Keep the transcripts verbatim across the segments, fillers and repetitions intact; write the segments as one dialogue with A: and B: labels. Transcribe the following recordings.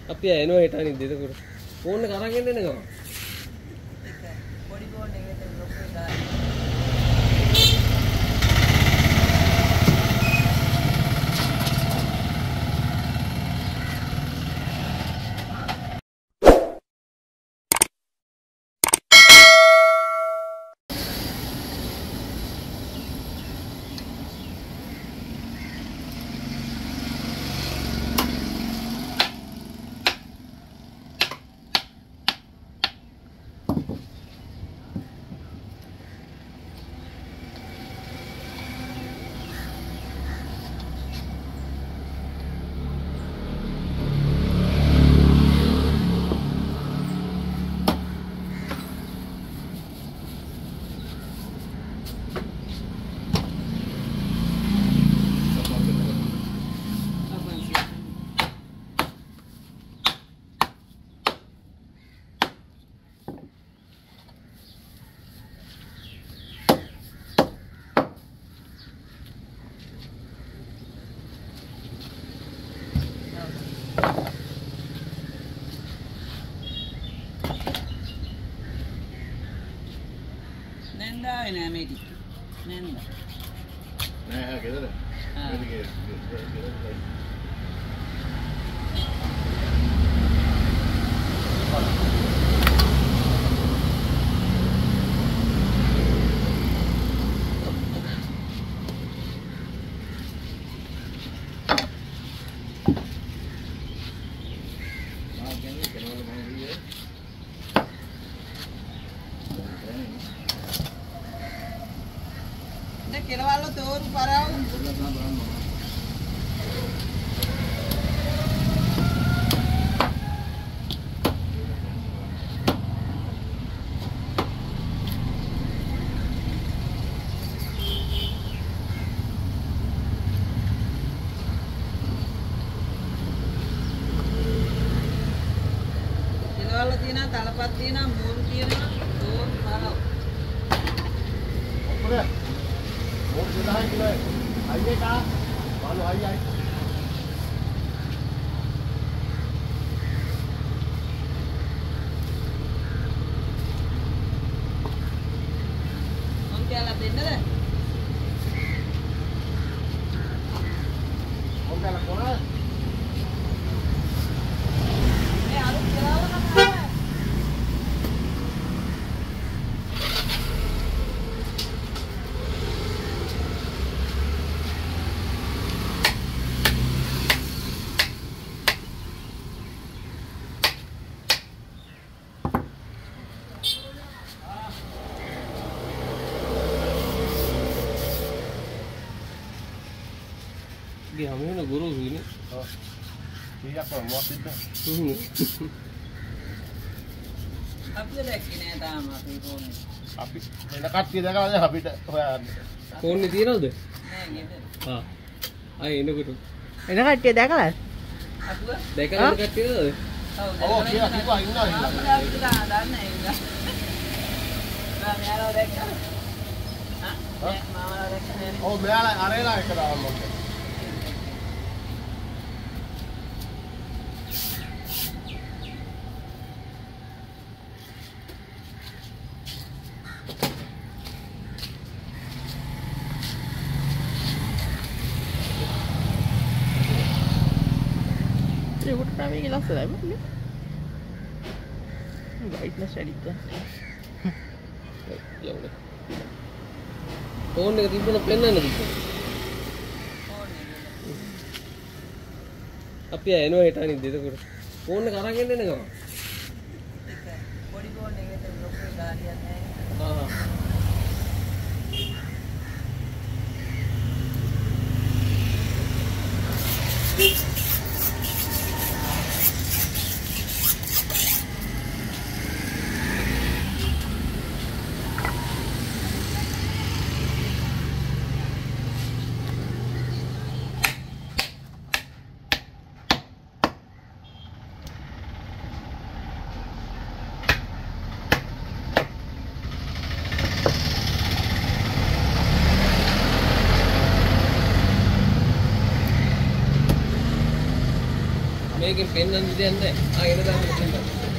A: අපි එනවා හෙට අනිත් දෙතකොට ෆෝන් එක අරන් එන්න නේද? පොඩි ෆෝන් එකකට බ්ලොක් එක දාන්න.
B: Nenda ini ameti. Nenda.
C: Nah, gitu deh. Gitu gitu.
B: Kelawalo toru parau. Kelawalo tina, talapat tina, muru tina, toru parau.
C: Apa? Mau sudah hai kilo. Aye ka? Malu aye aye.
B: Om kela denna da?
C: Om kela kona?
B: Eh alu kelawalo na.
A: Dia hamil na guru ini.
C: Oh. Iya kok mau itu.
B: Tapi dekki ne තාම අපි phone
C: අපි වෙන කට්ටිය දැකලා අපිට හොයන්න.
A: Phone එක තියනවද?
B: නෑ ගෙදර.
A: ආ. ආයි එනකොට.
D: එන කට්ටිය දැකලා?
B: අකුව?
A: දැකලා එන කට්ටිය නේද?
B: ඔව්.
C: ඔව් කියලා කිව්වා ඉන්නවා ඉන්නවා.
B: අපි දන්නේ නෑ ඉන්න. මම යාළුවා දැක්කා. හා? මාමලා දැක්කා නේද?
C: ඔව් මෙයාලා අරේලා එක දාන්න ඕනේ.
D: Udah kami gelas lah, ni. Brightness edit.
A: Ya udah. Phone එක තිබුණා පෙන්නන්න තිබුණා.
B: ෆෝන් එක.
A: අපි එනවා හෙට අනිත් දෙතකොට. ෆෝන් එක අරන් එන්න නේද?
B: පොඩි ෆෝන් එකකට බ්ලොක් එක දාන්න යන්නේ.
A: ආ. මේකෙන් පෙන්නන්න දෙයක් නැහැ. ආ එන දාන්න පෙන්නන්න.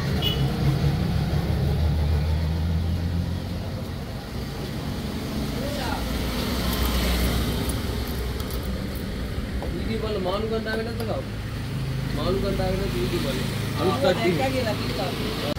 A: වීඩියෝ වල මාළු ගන්නවා වෙනද කව? මාළු ගන්නවා වෙනද වීඩියෝ වල. අලුත් කට්ටිය.
B: කියලා කිව්වා.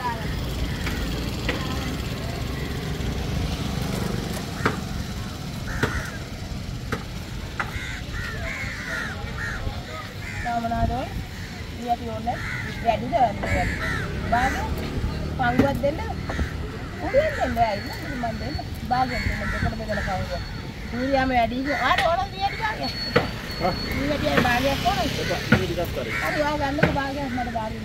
B: මොනවාද? ඊට ඕනේ වැඩිද වැඩි. බාගෙන් පංගුවක් දෙන්න. උඩින් දෙන්න ඇයි මම දෙන්න. බාගෙන් දෙන්න දෙකට බෙදලා පංගුව. ඌරියාම වැඩි. ආට ඕන දියට බාගෙන්. හා ඊට බාගෙන් කොහොමද? ඒක ටිකක් කරේ. හරි ආ ගන්නකො බාගෙන් මට බාගෙන්.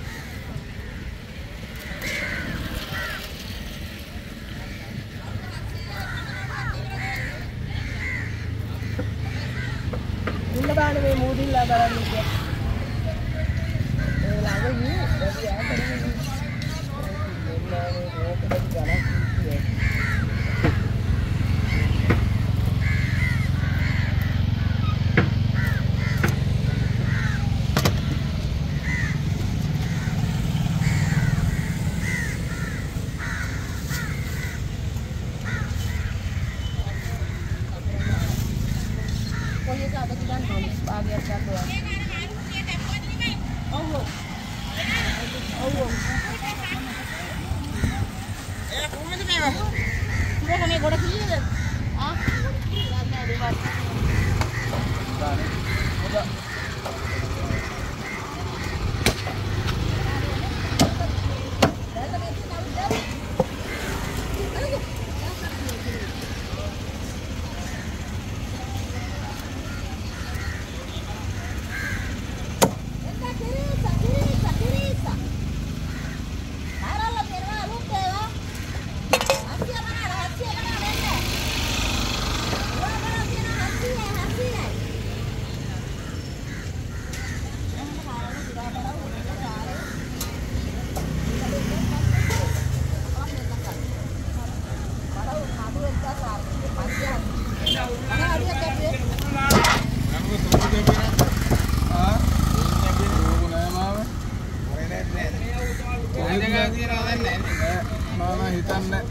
B: ඉන්න බාන මේ මූදිල්ලා බලන්න ඉන්නේ. ඒ ළඟ ඊ වැඩි ආතරින් ඉන්නේ. එන්නානේ රෝකඩ ගණන් ඉන්නේ. Pokoknya saat kita nulis pagi satu. Oh, oh, oh. Eh, kamu mana mewah? Kita kami goda kiri dah. Ah, ada di mana? Ada.
C: Mana hitamnya?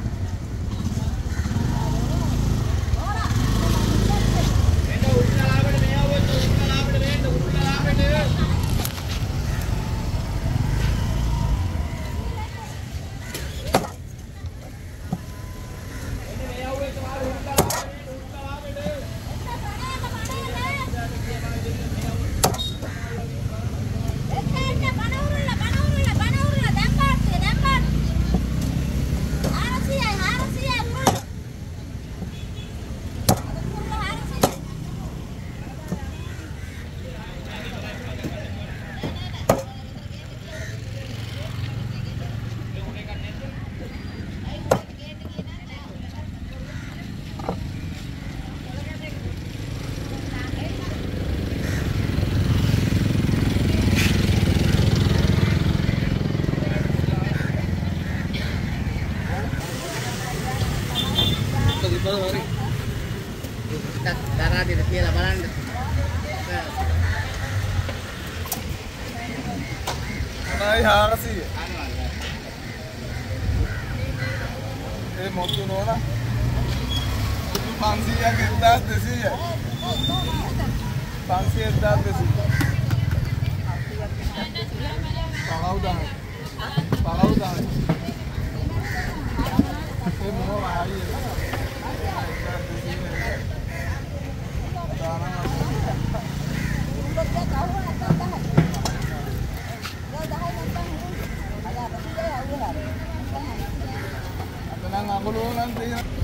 B: Darah di depan lah balan.
C: Mana harus sih? Eh, mau tu nona? Tu pansi yang kita desi ya? Pansi kita desi. Parau dah. Parau dah. Eh, mau lagi. Tenang aku dulu nanti.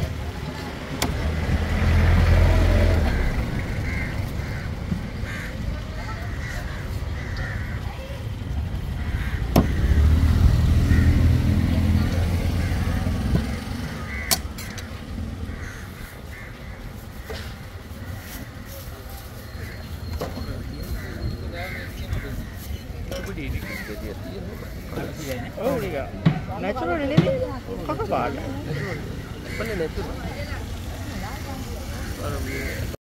D: Oh, iya. Natural ini nih. Kakak apa?
A: Natural. Bener natural.